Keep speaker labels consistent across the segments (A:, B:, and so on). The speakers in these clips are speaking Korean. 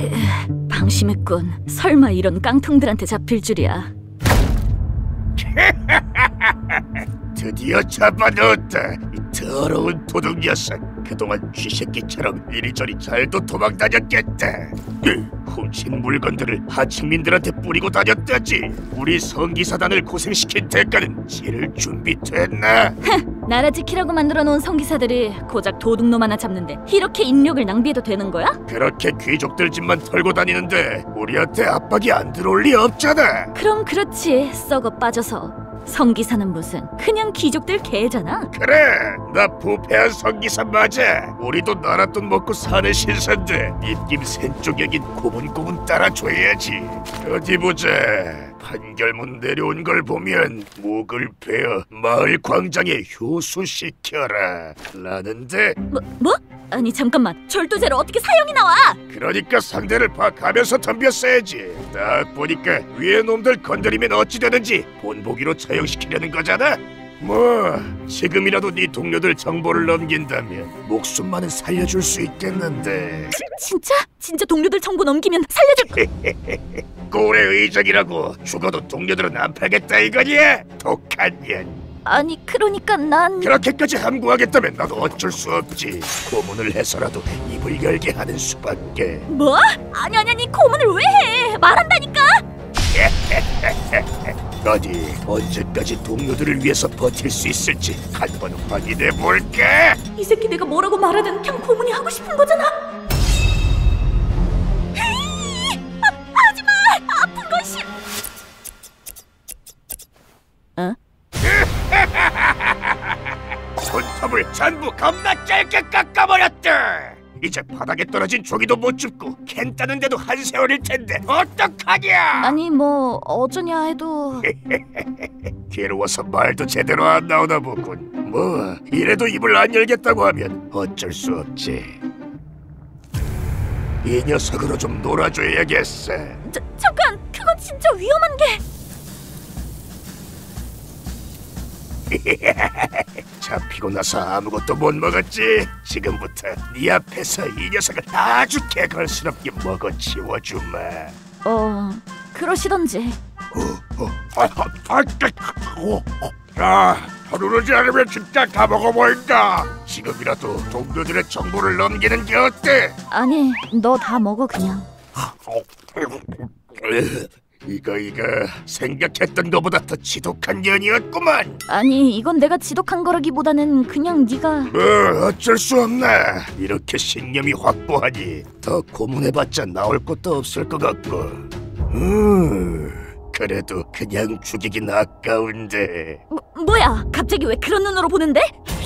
A: 방심했군. 설마 이런 깡통들한테 잡힐 줄이야.
B: 드디어 잡아넣었다. 이 더러운 도둑 녀석. 그동안 쥐새끼처럼 이리저리 잘도 도망다녔겠다. 훔친 물건들을 하층민들한테 뿌리고 다녔다지. 우리 성기사단을 고생시킨 대가는 치를 준비됐나?
A: 나라 지키라고 만들어놓은 성기사들이 고작 도둑놈 하나 잡는데 이렇게 인력을 낭비해도 되는 거야?
B: 그렇게 귀족들 집만 털고 다니는데 우리한테 압박이 안 들어올 리 없잖아.
A: 그럼 그렇지. 썩어 빠져서. 성기사는 무슨 그냥 귀족들 개잖아.
B: 그래, 나 부패한 성기사 맞아. 우리도 나라 돈 먹고 사는 신사인데 입김센 쪽여긴 고문고문 따라줘야지. 어디 보자. 판결문 내려온 걸 보면 목을 베어 마을 광장에 효수시켜라 라는데.
A: 뭐? 아니 잠깐만, 절도죄로 어떻게 사형이 나와?
B: 그러니까 상대를 봐가면서 덤볐어야지. 딱 보니까 위에 놈들 건드리면 어찌 되는지 본보기로 처형시키려는 거잖아. 뭐 지금이라도 네 동료들 정보를 넘긴다면 목숨만은 살려줄 수 있겠는데.
A: 진짜? 진짜 동료들 정보 넘기면 살려줄...
B: 꼴의 의적이라고. 죽어도 동료들은 안 팔겠다 이거냐? 독한 년.
A: 아니 그러니까 난...
B: 그렇게까지 함구하겠다면 나도 어쩔 수 없지. 고문을 해서라도 입을 열게 하는 수밖에.
A: 뭐? 아니 고문을 왜 해? 말한다니까?
B: 어디 언제까지 동료들을 위해서 버틸 수 있을지 한번 확인해 볼까?
A: 이 새끼 내가 뭐라고 말하든 그냥 고문이 하고 싶은 거잖아. 하지마! 아픈 건 싫... 어?
B: 손톱을 전부 겁나 짧게 깎아버렸다. 이제 바닥에 떨어진 조기도 못 줍고 캔 따는데도 한 세월일 텐데 어떡하냐?
A: 아니 뭐 어쩌냐 해도...
B: 괴로워서 말도 제대로 안 나오나 보군. 뭐 이래도 입을 안 열겠다고 하면 어쩔 수 없지. 이 녀석으로 좀 놀아줘야겠어.
A: 잠깐! 그건 진짜 위험한 게...
B: 잡히고 나서 아무것도 못 먹었지? 지금부터 네 앞에서 이 녀석을 아주 개걸스럽게 먹어치워주마.
A: 그러시던지.
B: 서두르지 않으면 진짜 다 먹어버린다. 지금이라도 동료들의 정보를 넘기는 게 어때?
A: 아니 너 다 먹어 그냥.
B: 이거 생각했던 것보다 더 지독한 년이었구만.
A: 아니 이건 내가 지독한 거라기보다는 그냥 네가...
B: 뭐 어쩔 수 없나. 이렇게 신념이 확고하니 더 고문해봤자 나올 것도 없을 것 같고. 그래도 그냥 죽이긴 아까운데.
A: 뭐야? 갑자기 왜 그런 눈으로 보는데?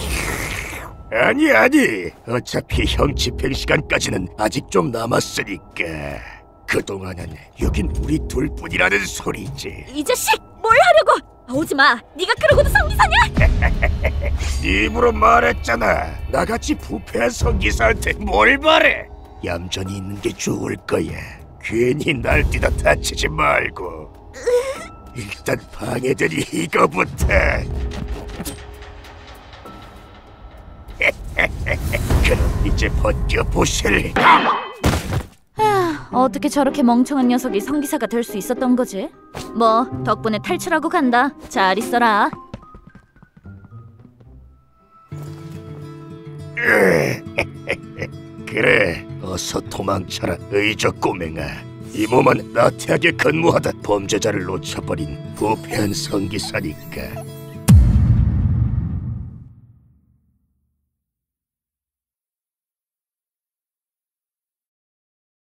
B: 아니 어차피 형 집행시간까지는 아직 좀 남았으니까 그동안은 여긴 우리 둘뿐이라는 소리지.
A: 이 자식! 뭘 하려고! 오지마! 네가 그러고도 성기사냐?
B: 네 입으로 말했잖아. 나같이 부패한 성기사한테 뭘 바래. 얌전히 있는 게 좋을 거야. 괜히 날뛰다 다치지 말고. 일단 방해되니 이거부터. 그럼 이제 벗겨보실래?
A: 어떻게 저렇게 멍청한 녀석이 성기사가 될 수 있었던 거지? 뭐 덕분에 탈출하고 간다. 잘 있어라.
B: 그래, 어서 도망쳐라 의적 꼬맹아. 이 몸은 나태하게 근무하다 범죄자를 놓쳐버린 부패한 성기사니까.